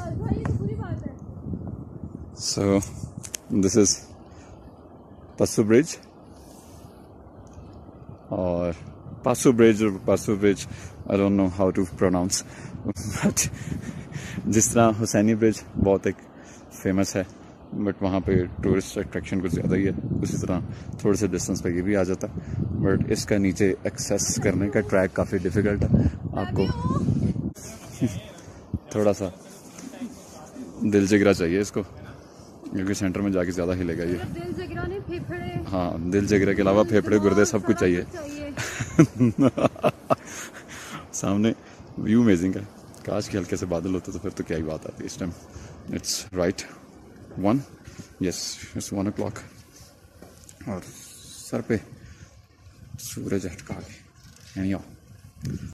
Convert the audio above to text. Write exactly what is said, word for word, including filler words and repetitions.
So this is Passu Bridge or Passu Bridge or Passu Bridge, I don't know how to pronounce but जिस तरह Husaini bridge बहुत एक famous है but वहाँ पे टूरिस्ट अट्रैक्शन कुछ ज़्यादा ही है, उसी तरह थोड़े से डिस्टेंस पे ये भी आ जाता है बट इसका नीचे एक्सेस करने का ट्रैक काफ़ी डिफ़िकल्ट है। आपको थोड़ा सा दिल जिगरा चाहिए इसको, क्योंकि सेंटर में जाके ज़्यादा हिलेगा ये। दिल जिगरा नहीं, फेफड़े। हाँ, दिल जिगरा के अलावा फेफड़े गुर्दे सब कुछ चाहिए। सामने व्यू अमेजिंग है, काश के हल्के से बादल होते तो फिर तो क्या ही बात आती है। इस time it's right one, yes it's one o'clock और सर पे सूरज अटका के।